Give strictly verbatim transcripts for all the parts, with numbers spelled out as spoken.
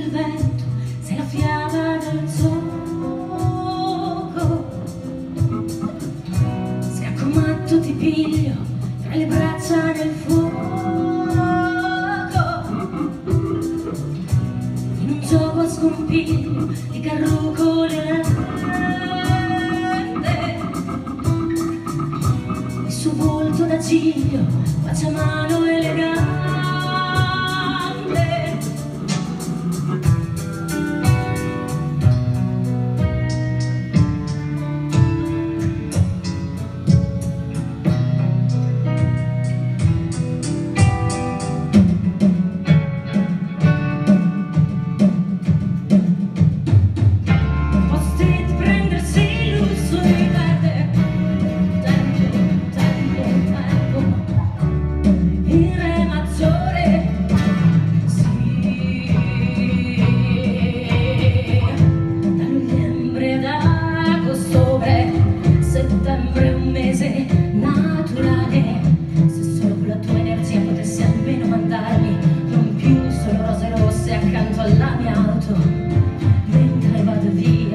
del vento, sei la fiamma del gioco. Scacco matto ti piglio, tra le braccia nel fuoco. In un gioco a scompiglio di carrucole lente, il suo volto da ciglio, faccia mano elegante. Settembre è un mese naturale, se solo con la tua energia potessi almeno mandarmi non più solo rose rosse accanto alla mia auto mentre vado via.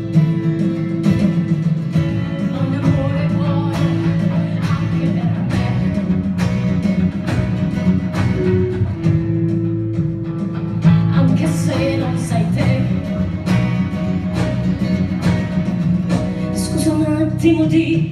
Ho un amore buono anche per me, anche se non sei te. Scusa un attimo di